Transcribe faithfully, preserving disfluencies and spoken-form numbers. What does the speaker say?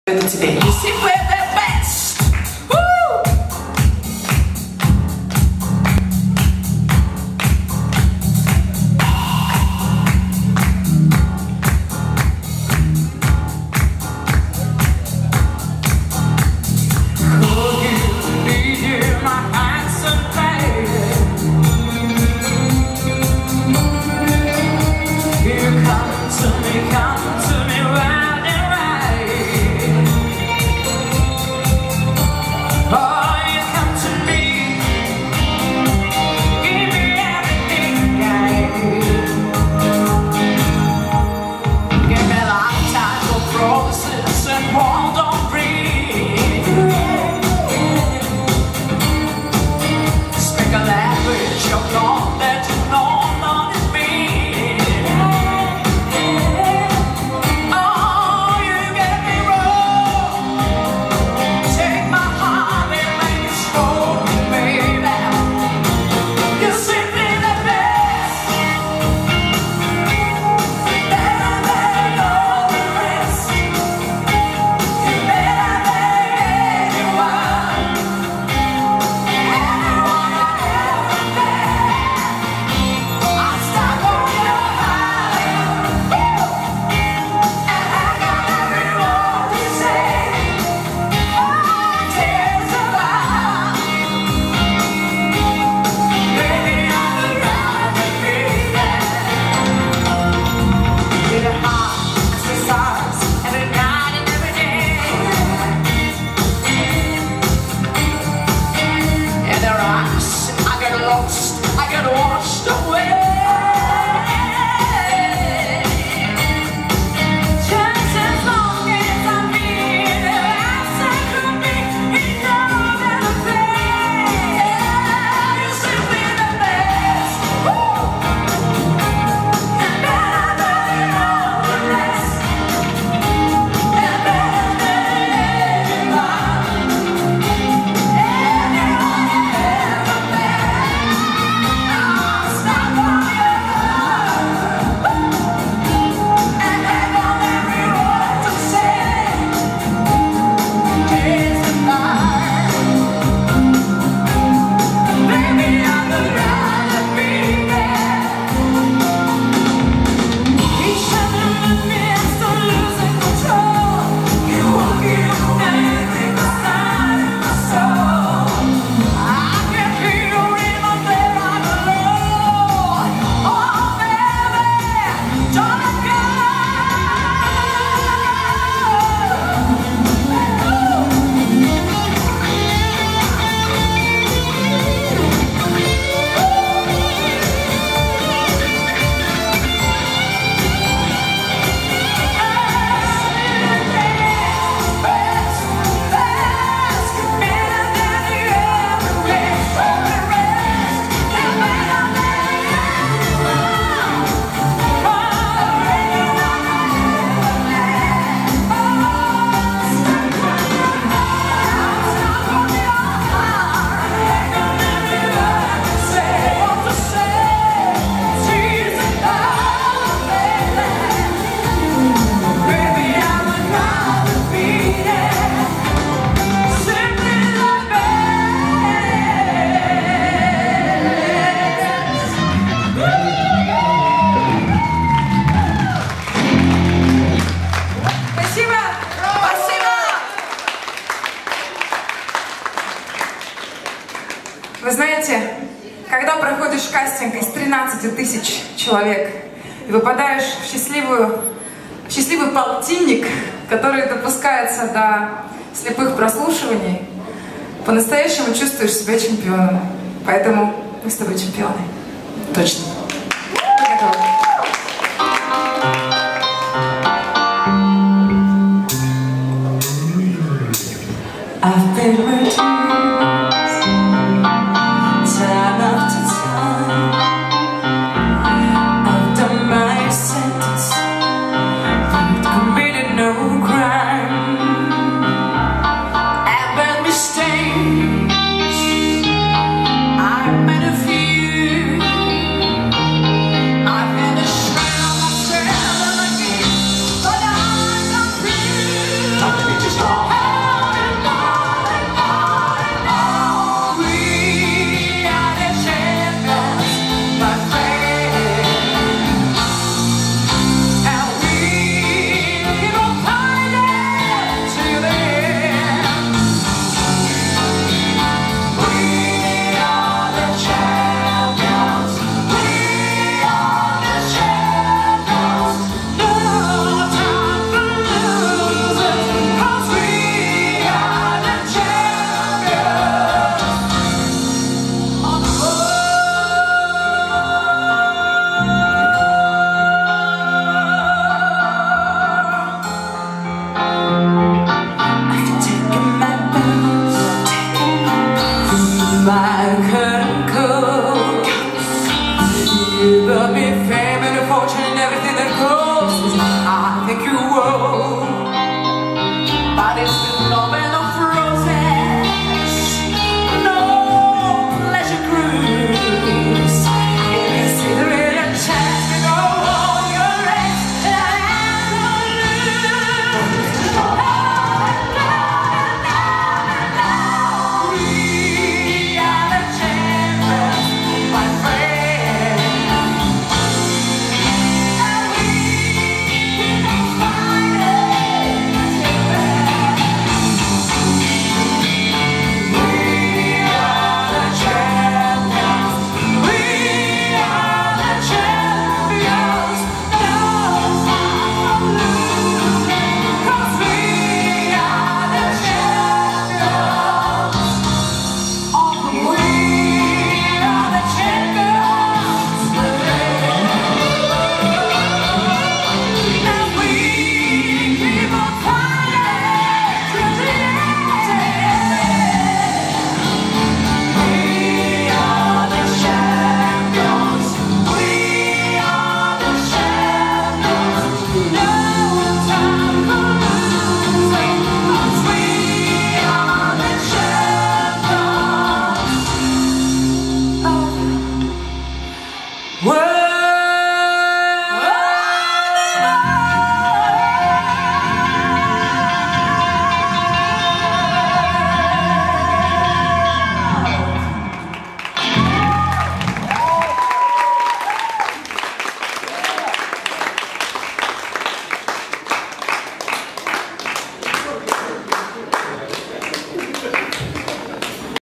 Это тебе. You see we're the best. Woo! Oh, you need you, my handsome baby. You come to me, come to me right. Вы знаете, когда проходишь кастинг из тринадцати тысяч человек и выпадаешь в, счастливую, в счастливый полтинник, который допускается до слепых прослушиваний, по-настоящему чувствуешь себя чемпионом. Поэтому мы с тобой чемпионы. Точно. Мы готовы. I've been waiting time after time. I've done my sentence, but committed no crime. I've made mistakes, I've made a few. but it's still no